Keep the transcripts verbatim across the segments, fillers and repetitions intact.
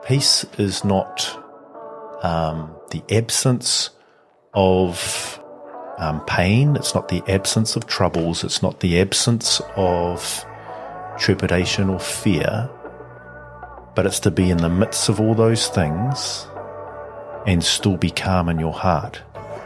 peace is not um, the absence of um, pain. It's not the absence of troubles. It's not the absence of trepidation or fear. But it's to be in the midst of all those things and still be calm in your heart.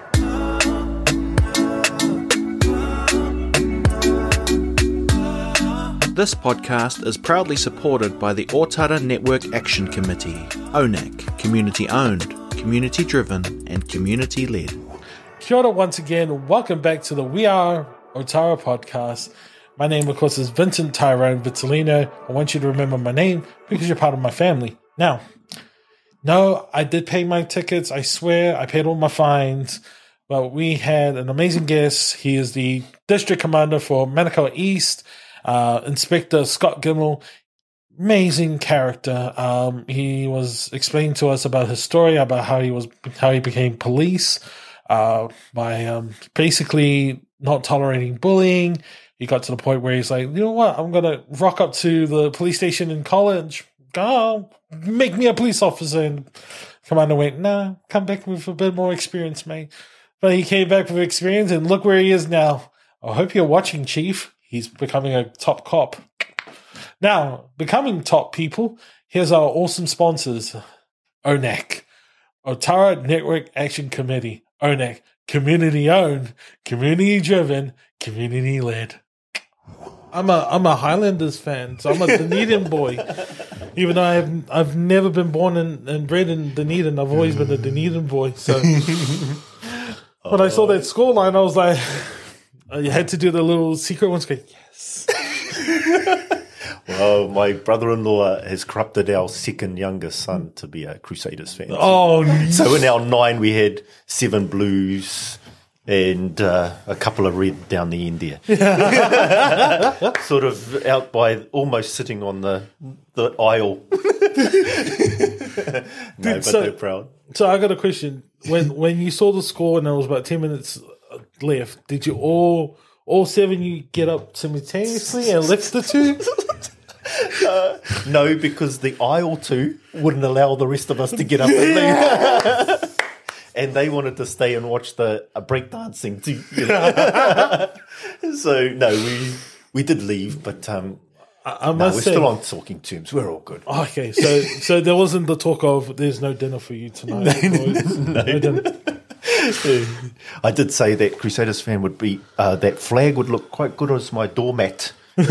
This podcast is proudly supported by the Otara Network Action Committee, O N A C, community-owned, community-driven and community-led. Kia ora once again. Welcome back to the We Are Otara podcast. My name, of course, is Vincent Tyrone Vitellino. I want you to remember my name because you're part of my family. Now, no, I did pay my tickets. I swear I paid all my fines. But we had an amazing guest. He is the district commander for Manukau East, uh, Inspector Scott Gemmell. Amazing character. Um, he was explaining to us about his story, about how he was, how he became police, uh, by um, basically not tolerating bullying. He got to the point where he's like, you know what, I'm going to rock up to the police station in college. Oh, make me a police officer. And Commander went, nah, come back with a bit more experience, mate. But he came back with experience, and look where he is now. I hope you're watching, Chief. He's becoming a top cop. Now, becoming top people, here's our awesome sponsors. O N A C, Otara Network Action Committee. O N A C, community-owned, community-driven, community-led. I'm a I'm a Highlanders fan, so I'm a Dunedin boy. Even though I've I've never been born and, and bred in Dunedin, I've always been a Dunedin boy. So when I saw that scoreline, I was like, I had to do the little secret ones. Go, yes. Well, my brother-in-law has corrupted our second youngest son to be a Crusaders fan. Oh, so in our nine we had seven Blues and uh, a couple of red down the end there. Sort of out by, almost sitting on the the aisle. No, but so, they're proud. So I got a question. When when you saw the score and there was about ten minutes left, did you all all seven you get up simultaneously and lift the two? Uh, no, because the aisle two wouldn't allow the rest of us to get up and leave. And they wanted to stay and watch the uh, breakdancing too. You know? So no, we we did leave, but um, I, I no, must we're say, still on talking terms. We're all good. Okay, so so there wasn't the talk of there's no dinner for you tonight. no, boys. no. no dinner. I did say that Crusaders fan would be uh, that flag would look quite good as my doormat.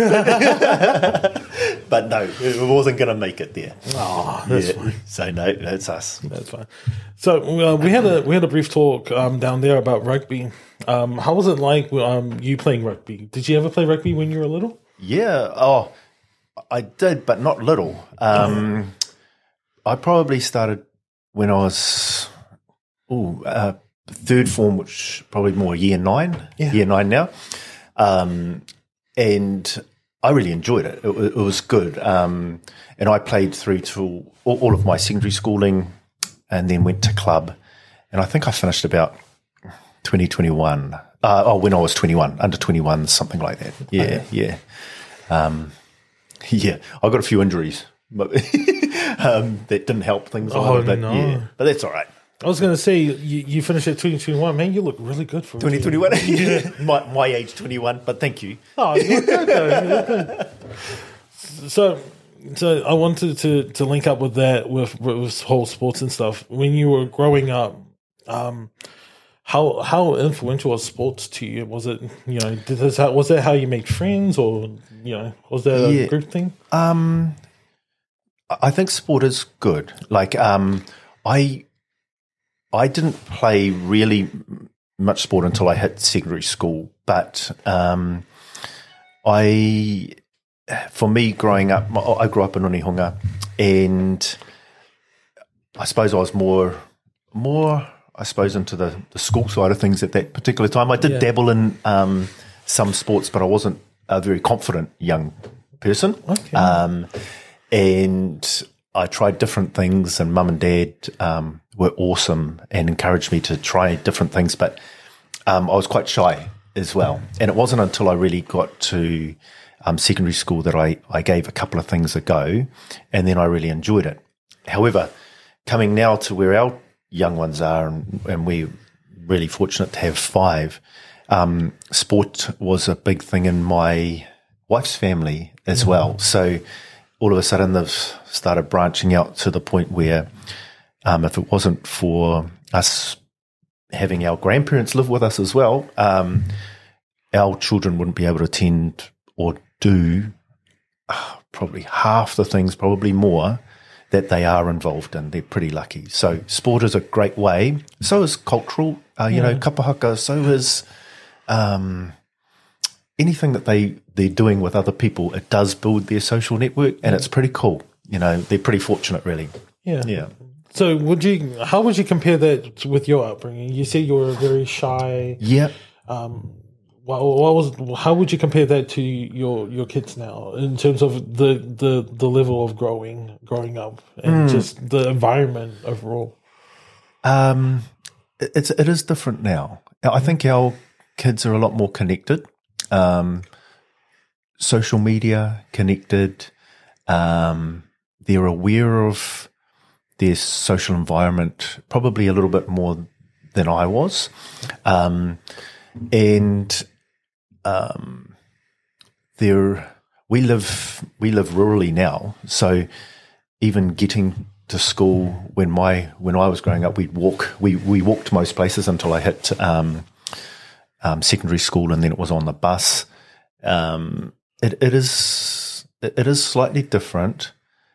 But no, it wasn't going to make it there. Oh, that's yeah. fine. So no, that's us. That's fine. So uh, we had a we had a brief talk um, down there about rugby. Um, how was it like um, you playing rugby? Did you ever play rugby when you were little? Yeah. Oh, I did, but not little. Um, I probably started when I was ooh, uh, third form, which probably more year nine. Yeah. Year nine now. Um, and I really enjoyed it. It, it was good. Um, and I played through to all, all of my secondary schooling and then went to club. And I think I finished about twenty twenty-one. Uh, oh, when I was twenty-one, under twenty-one, something like that. Yeah, okay. yeah. Um, yeah, I got a few injuries but um, that didn't help things. Oh, either, but, no. Yeah, but that's all right. I was going to say, you, you finished at twenty twenty-one. Man, you look really good for twenty twenty-one. Yeah. my, my age, twenty-one, but thank you. Oh, you look good, though. You look good. So, so I wanted to, to link up with that, with, with this whole sports and stuff. When you were growing up, um, how how influential was sports to you? Was it, you know, did this, was that how you made friends, or, you know, was that a yeah. group thing? Um, I think sport is good. Like, um, I... I didn't play really much sport until I hit secondary school, but um, I, for me, growing up, I grew up in Onehunga, and I suppose I was more, more, I suppose, into the, the school side of things at that particular time. I did yeah. dabble in um, some sports, but I wasn't a very confident young person. Okay. Um, and I tried different things, and mum and dad um, were awesome and encouraged me to try different things, but um, I was quite shy as well. And it wasn't until I really got to um, secondary school that I, I gave a couple of things a go, and then I really enjoyed it. however, coming now to where our young ones are, and, and we're really fortunate to have five, um, sport was a big thing in my wife's family as mm-hmm. well. So all of a sudden they've started branching out to the point where um, if it wasn't for us having our grandparents live with us as well, um, our children wouldn't be able to attend or do uh, probably half the things, probably more, that they are involved in. They're pretty lucky. So sport is a great way. So is cultural, uh, you yeah. know, kapahaka. So is um, anything that they, they're doing with other people. It does build their social network, and it's pretty cool. You know, they're pretty fortunate, really. Yeah. Yeah. So would you, how would you compare that with your upbringing? You said you were very shy. Yeah. Um, what, what was, how would you compare that to your, your kids now in terms of the, the, the level of growing, growing up and mm. just the environment overall? Um, it's, it is different now. I think our kids are a lot more connected. Um, social media connected. Um, they're aware of their social environment probably a little bit more than I was. Um, and um, there we live we live rurally now, so even getting to school when my when I was growing up, we'd walk we we walked most places until I hit um, um, secondary school, and then it was on the bus. Um, it, it is it is slightly different,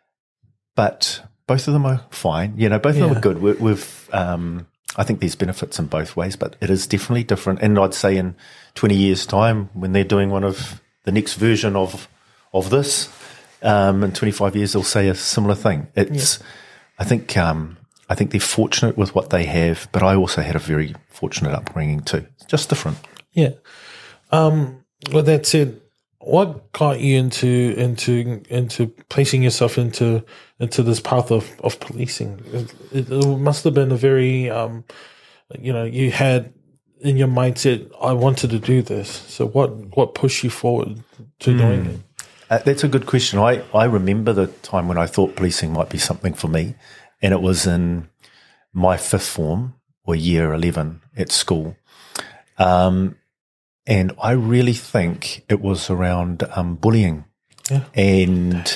but both of them are fine. You know, both yeah. of them are good. We, we've um, I think there's benefits in both ways, but it is definitely different. And I'd say in twenty years' time, when they're doing one of the next version of of this, um, in twenty-five years, they'll say a similar thing. It's, yeah. I think, um, I think they're fortunate with what they have, but I also had a very fortunate upbringing too. It's just different. Yeah. Um, with that said, what got you into into into placing yourself into into this path of, of policing? It, it must have been a very, um, you know, you had in your mindset, I wanted to do this. So what what pushed you forward to mm. doing it? Uh, that's a good question. I, I remember the time when I thought policing might be something for me, and it was in my fifth form or year eleven at school. Um, And I really think it was around um, bullying yeah. and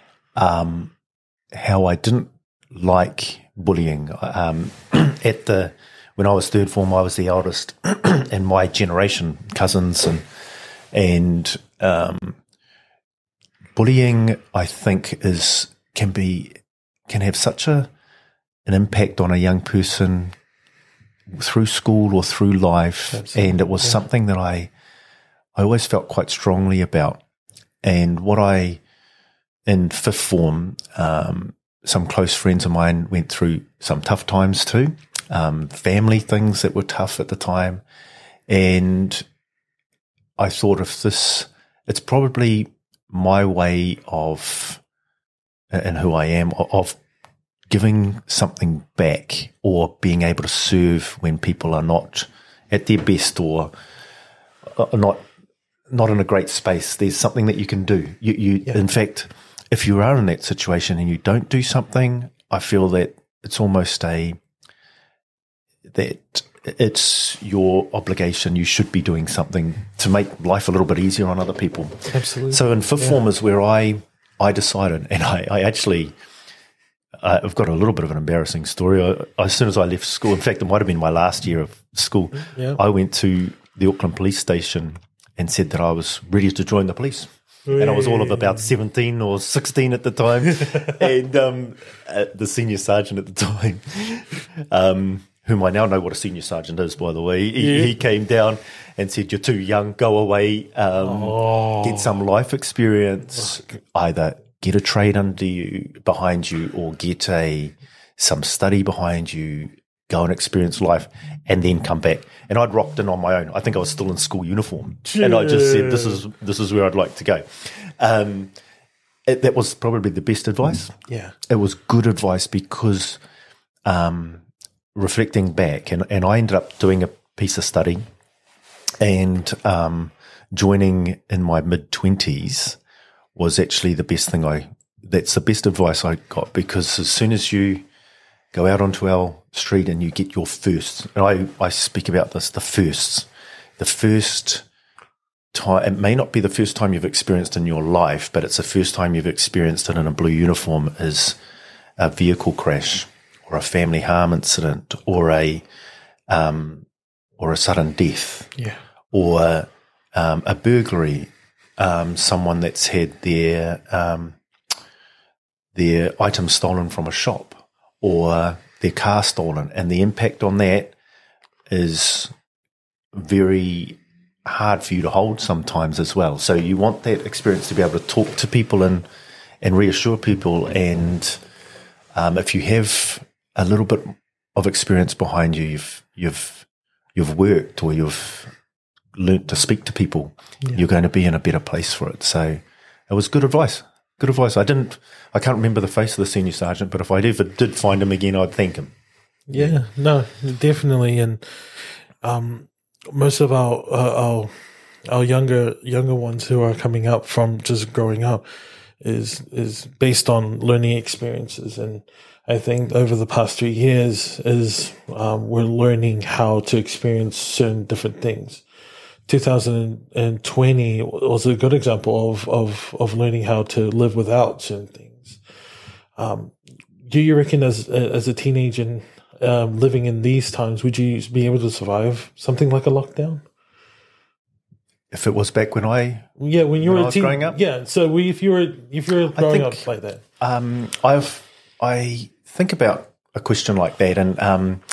um, how I didn't like bullying. Um, at the when I was third form, I was the eldest in my generation, cousins, and and um, bullying, I think, is can be can have such a an impact on a young person through school or through life. Absolutely. And it was yeah. something that I I always felt quite strongly about. And what I, in fifth form, um, some close friends of mine went through some tough times too, um, family things that were tough at the time. And I thought, if this, it's probably my way of, and who I am, of giving something back or being able to serve when people are not at their best or are not not in a great space. There's something that you can do. You, you yeah. in fact, if you are in that situation and you don't do something, I feel that it's almost a that it's your obligation. You should be doing something to make life a little bit easier on other people. Absolutely. So in fifth yeah. form is where I I decided, and I, I actually. Uh, I've got a little bit of an embarrassing story. I, as soon as I left school, in fact, it might have been my last year of school, yeah. I went to the Auckland Police Station and said that I was ready to join the police. Wee. And I was all of about seventeen or sixteen at the time. and um, uh, the senior sergeant at the time, um, whom I now know what a senior sergeant is, by the way, he, yeah. he came down and said, "You're too young, go away, um, oh. get some life experience, either get a trade under you, behind you, or get a some study behind you, go and experience life, and then come back." And I'd rocked in on my own. I think I was still in school uniform, yeah. and I just said, "This is this is where I'd like to go." Um, it, that was probably the best advice. Yeah, it was good advice because, um, reflecting back, and, and I ended up doing a piece of study, and um, joining in my mid twenties was actually the best thing I that's the best advice I got, because as soon as you go out onto our street and you get your first, and I, I speak about this, the firsts, the first time, it may not be the first time you've experienced in your life, but it's the first time you've experienced it in a blue uniform, is a vehicle crash or a family harm incident or a, um, or a sudden death, Yeah. or um, a burglary, um, someone that's had their um, their items stolen from a shop, or their car stolen, and the impact on that is very hard for you to hold sometimes as well. So you want that experience to be able to talk to people and and reassure people, and um, if you have a little bit of experience behind you, you've you've you've worked or you've learnt to speak to people, yeah. you're going to be in a better place for it. So it was good advice. Good advice. I didn't, I can't remember the face of the senior sergeant, but if I ever did find him again, I'd thank him. Yeah, no, definitely. And um, most of our, uh, our, our younger, younger ones who are coming up from just growing up is, is based on learning experiences. And I think over the past three years is, um, we're learning how to experience certain different things. two thousand twenty was a good example of, of, of learning how to live without certain things. Um, do you reckon as, as a teenager, um, living in these times, would you be able to survive something like a lockdown? If it was back when I, yeah, when you when were I was teen, growing up, yeah. So we, if you were, if you were growing think, up like that, um, I've, I think about a question like that, and, um,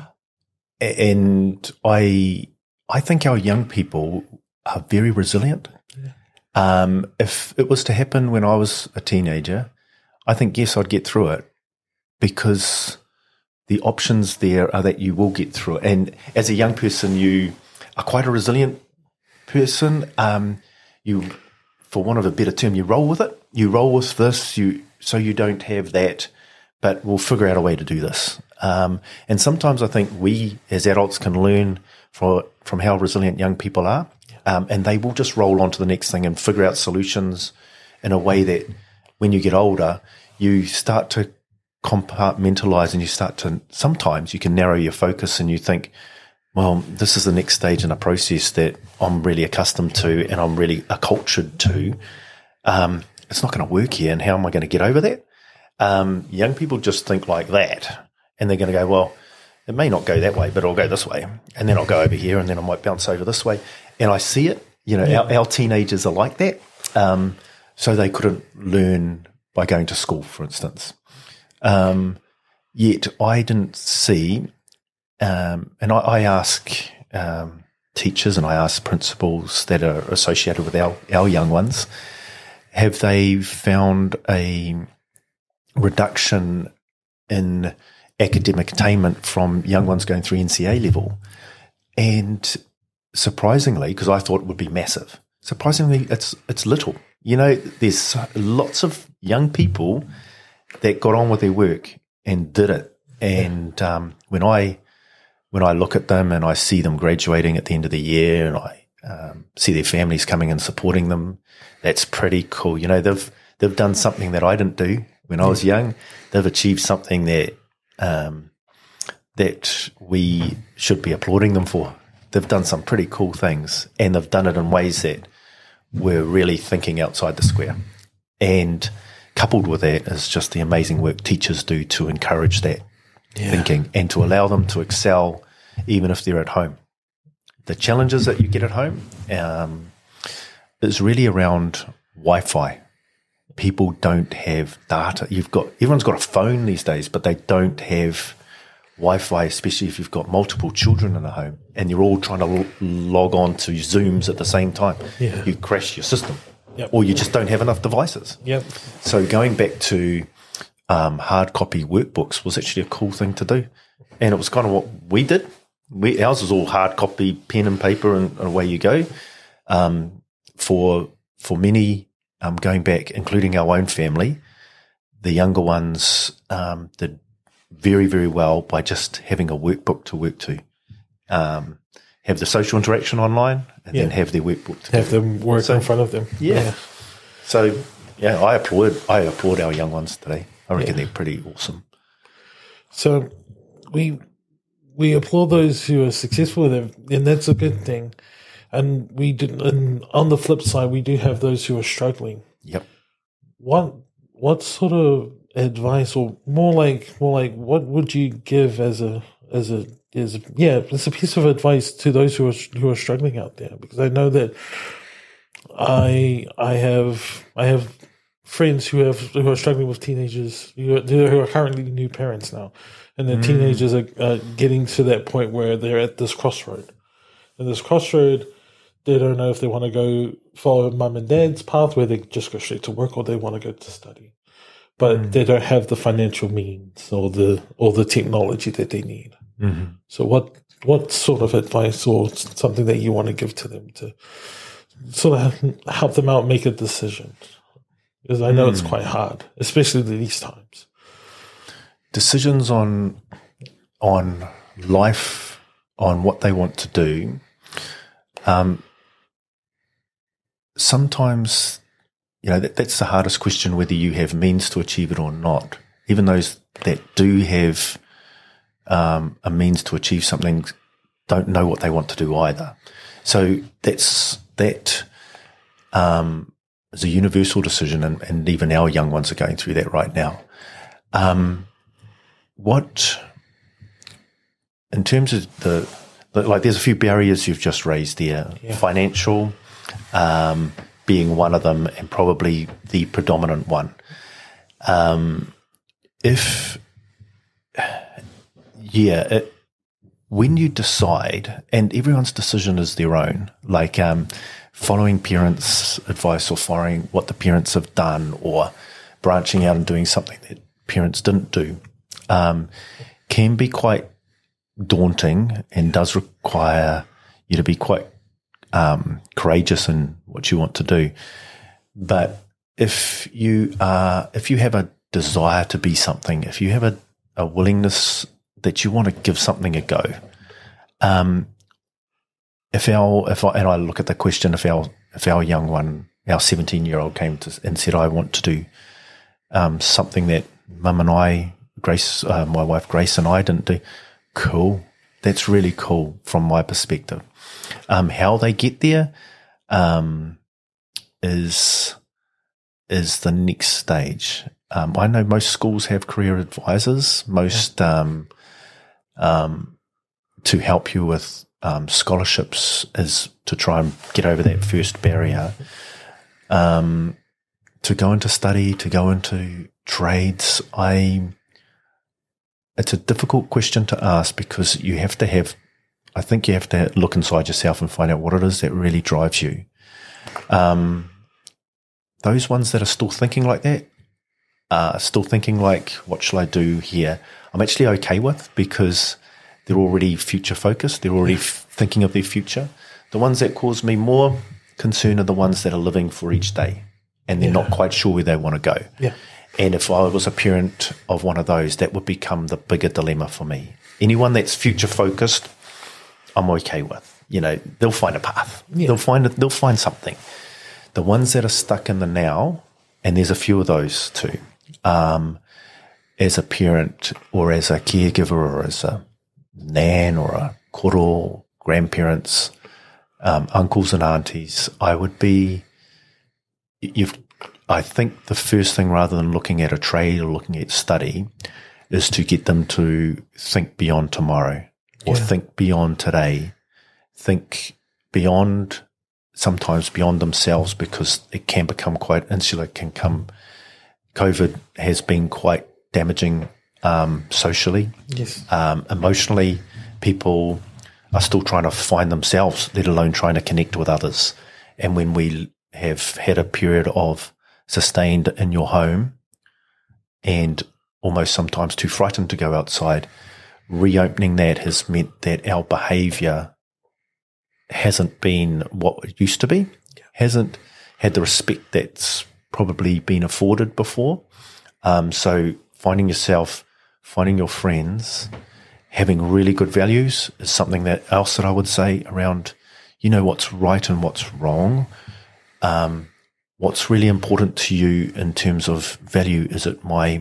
and I, I think our young people are very resilient. Yeah. Um, if it was to happen when I was a teenager, I think, yes, I'd get through it, because the options there are that you will get through it. And as a young person, you are quite a resilient person. Um, you, for want of a better term, you roll with it. You roll with this, you so you don't have that, but we'll figure out a way to do this. Um, and sometimes I think we as adults can learn from, from how resilient young people are, um, and they will just roll on to the next thing and figure out solutions in a way that when you get older, you start to compartmentalize, and you start to, sometimes you can narrow your focus and you think, well, this is the next stage in a process that I'm really accustomed to and I'm really accultured to. Um, it's not going to work here, and how am I going to get over that? Um, young people just think like that, and they're going to go, well, it may not go that way, but I'll go this way, and then I'll go over here, and then I might bounce over this way. And I see it, you know, yeah. our, our teenagers are like that. Um, so they couldn't learn by going to school, for instance. Um, yet I didn't see, um, and I, I ask um, teachers and I ask principals that are associated with our, our young ones, have they found a reduction in academic attainment from young ones going through N C A level? And surprisingly, because I thought it would be massive, surprisingly, it's it's little. You know, there's lots of young people that got on with their work and did it. And um, when I when I look at them and I see them graduating at the end of the year, and I um, see their families coming and supporting them, that's pretty cool. You know, they've they've done something that I didn't do when I was young. They've achieved something that um, that we should be applauding them for. They've done some pretty cool things, and they've done it in ways that we're really thinking outside the square. And coupled with that is just the amazing work teachers do to encourage that yeah. thinking and to allow them to excel even if they're at home. The challenges that you get at home um, is really around Wi-Fi. People don't have data. You've got everyone's got a phone these days, but they don't have Wi-Fi, especially if you've got multiple children in the home and you're all trying to lo- log on to Zooms at the same time. Yeah. You crash your system, yep. or you just don't have enough devices. Yep. So going back to um, hard copy workbooks was actually a cool thing to do, and it was kind of what we did. We, ours was all hard copy, pen and paper, and, and away you go. Um, for for many, um, going back, including our own family, the younger ones um, did very, very well by just having a workbook to work to, um, have the social interaction online, and yeah. then have their workbook to have them work so, in front of them. Yeah. yeah. So yeah, I applaud. I applaud our young ones today. I reckon Yeah. they're pretty awesome. So we we applaud those who are successful with it, and that's a good thing. And we do, and on the flip side, we do have those who are struggling. Yep. What what sort of advice, or more like more like, what would you give as a as a as a, yeah, as a piece of advice to those who are who are struggling out there? Because I know that I I have I have friends who have who are struggling with teenagers who are, who are currently new parents now, and the teenagers are, are getting to that point where they're at this crossroad. And this crossroad, they don't know if they want to go follow mum and dad's path where they just go straight to work, or they want to go to study, but mm. they don't have the financial means or the or the technology that they need. Mm-hmm. So, what what sort of advice or something that you want to give to them to sort of help them out make a decision? Because I know mm. it's quite hard, especially these times. Decisions on on life, on what they want to do. Um, sometimes, you know, that, that's the hardest question, whether you have means to achieve it or not. Even those that do have um, a means to achieve something don't know what they want to do either. So that's that um, is a universal decision, and, and even our young ones are going through that right now. Um, what, in terms of the, like, there's a few barriers you've just raised there. Yeah. Financial um, being one of them, and probably the predominant one. Um, if, yeah, it, when you decide, and everyone's decision is their own, like um, following parents' advice or following what the parents have done, or branching out and doing something that parents didn't do, um, can be quite daunting, and does require you to be quite um, courageous in what you want to do. But if you are, if you have a desire to be something, if you have a, a willingness that you want to give something a go, um, if our, if I, and I look at the question, if our, if our young one, our seventeen year old came to and said, I want to do um, something that Mum and I, Grace, uh, my wife Grace and I didn't do. Cool. That's really cool from my perspective. Um, how they get there um, is is the next stage. Um, I know most schools have career advisors, most um, um, to help you with um, scholarships, is to try and get over that first barrier. Um, to go into study, to go into trades, I. It's a difficult question to ask, because you have to have, I think you have to look inside yourself and find out what it is that really drives you. Um, those ones that are still thinking like that, uh, still thinking like, what shall I do here? I'm actually okay with, because they're already future focused. They're already f- thinking of their future. The ones that cause me more concern are the ones that are living for each day, and they're yeah. not quite sure where they want to go. Yeah. And if I was a parent of one of those, that would become the bigger dilemma for me. Anyone that's future focused, I'm okay with. You know, they'll find a path. Yeah. They'll find they'll find something. The ones that are stuck in the now, and there's a few of those too. Um, as a parent, or as a caregiver, or as a nan, or a koro, grandparents, um, uncles and aunties, I would be. You've. I think the first thing, rather than looking at a trade or looking at study, is to get them to think beyond tomorrow, or yeah. think beyond today, think beyond, sometimes beyond themselves, because it can become quite insular, can come, COVID has been quite damaging um, socially, yes. um, emotionally. People are still trying to find themselves, let alone trying to connect with others. And when we have had a period of sustained in your home, and almost sometimes too frightened to go outside, reopening that has meant that our behaviour hasn't been what it used to be, yeah. hasn't had the respect that's probably been afforded before. Um, so finding yourself, finding your friends, having really good values is something that else that I would say around, you know, what's right and what's wrong. Um, what's really important to you in terms of value? Is it my,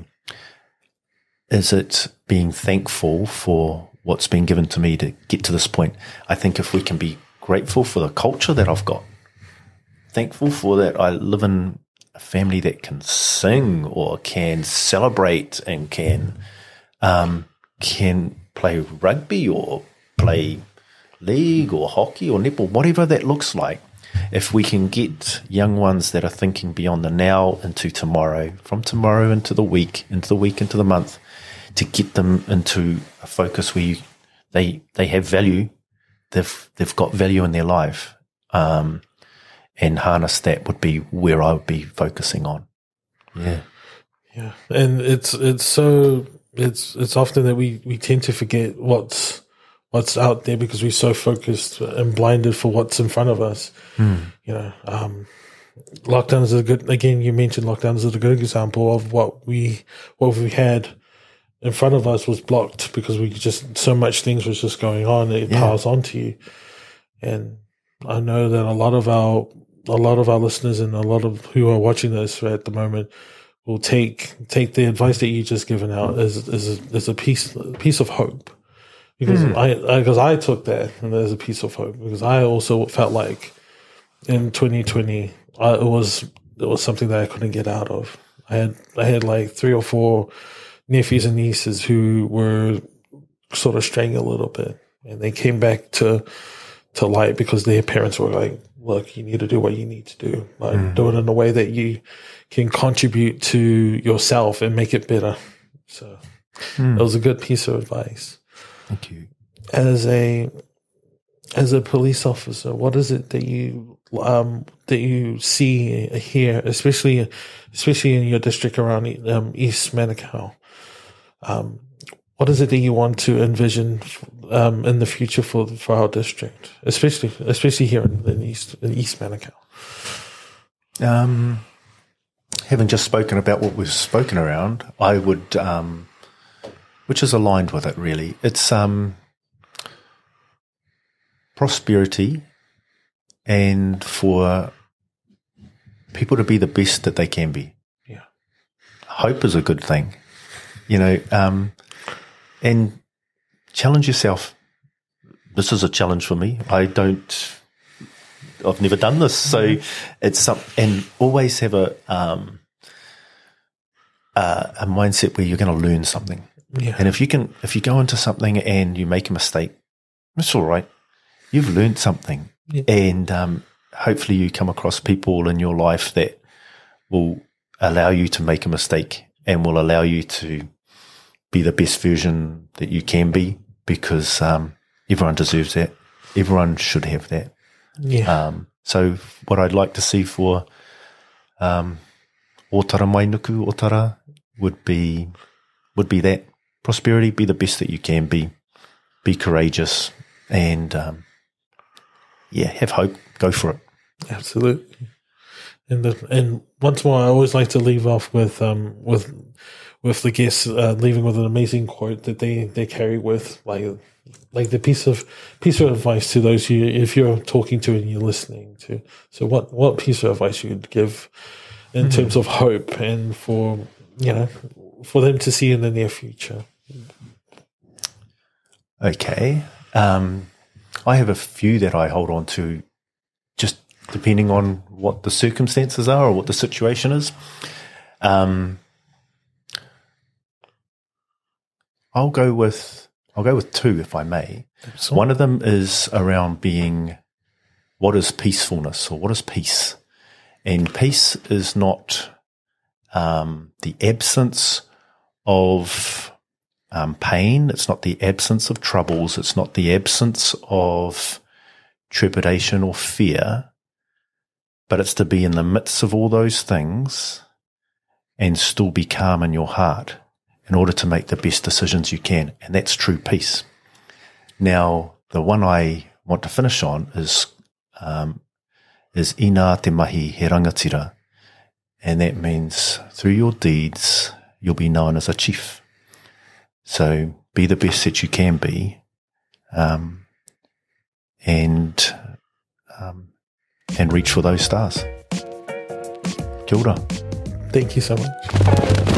is it being thankful for what's been given to me to get to this point? I think if we can be grateful for the culture that I've got, thankful for that I live in a family that can sing or can celebrate and can, um, can play rugby or play league or hockey or netball, whatever that looks like. If we can get young ones that are thinking beyond the now into tomorrow, from tomorrow into the week, into the week, into the month, to get them into a focus where you, they they have value, they've they've got value in their life, um, and harness that would be where I would be focusing on. Yeah, yeah, and it's it's so it's it's often that we, we tend to forget what's what's out there because we're so focused and blinded for what's in front of us. Mm. You know, um, lockdown is a good. Again, you mentioned lockdown is a good example of what we what we had in front of us was blocked because we just so much things was just going on. It Yeah. piles onto you, and I know that a lot of our a lot of our listeners and a lot of who are watching this at the moment will take take the advice that you just given out as as a, as a piece a piece of hope, because Mm. I because I, I took that and as a piece of hope because I also felt like in twenty twenty I, it was it was something that I couldn't get out of. I had I had like three or four nephews and nieces who were sort of straying a little bit, and they came back to to light because their parents were like, look, you need to do what you need to do. Like, Mm. do it in a way that you can contribute to yourself and make it better. So Mm. it was a good piece of advice. Thank you. As a as a police officer, what is it that you um, that you see here, especially especially in your district around um, East Manukau? Um, what is it that you want to envision um, in the future for for our district, especially especially here in, in East in East Manukau? Um, having just spoken about what we've spoken around, I would, um, which is aligned with it really. It's um, prosperity and for people to be the best that they can be. Yeah. Hope is a good thing, you know, um, and challenge yourself. This is a challenge for me. I don't, I've never done this. So it's some, and always have a, um, uh, a mindset where you're going to learn something. Yeah. And if you can, if you go into something and you make a mistake, it's all right. You've learned something. Yeah. And um, hopefully you come across people in your life that will allow you to make a mistake and will allow you to be the best version that you can be, because um, everyone deserves that. Everyone should have that. Yeah. Um, so what I'd like to see for um, Otara Mainuku Otara would be would be that prosperity. Be the best that you can be. Be courageous and um, yeah, have hope. Go for it. Absolutely. And the, and once more, I always like to leave off with um with with the guests uh, leaving with an amazing quote that they, they carry with like like the piece of piece of advice to those who, if you're talking to and you're listening to. So what what piece of advice you would give in mm-hmm. terms of hope and for you know for them to see in the near future? Okay. Um, I have a few that I hold on to just depending on what the circumstances are or what the situation is. Um, I'll go with I'll go with two, if I may. Excellent. One of them is around being, what is peacefulness, or what is peace? And peace is not um, the absence of um, pain. It's not the absence of troubles. It's not the absence of trepidation or fear. But it's to be in the midst of all those things and still be calm in your heart in order to make the best decisions you can. And that's true peace. Now, the one I want to finish on is um, is ina te mahi he rangatira. And that means through your deeds, you'll be known as a chief. So be the best that you can be, um, and um, and reach for those stars. Kia ora. Thank you so much.